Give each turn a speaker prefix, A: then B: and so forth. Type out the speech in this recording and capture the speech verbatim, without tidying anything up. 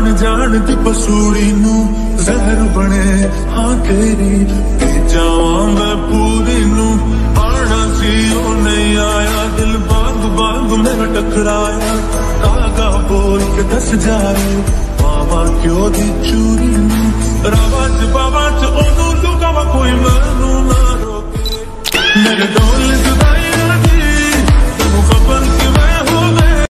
A: आन जान दी पसूड़ी नू जहर बने हाँ तेरी पी जावां मैं पूरी नू आना सी ओ नहीं आया दिल बांग बांग मेरा टकराया कागा बोल के दस जाए मामा क्यों दी चूरी नू रवा च बाबा च ओनू लुकावा कोई मैनू ना रोके मेरे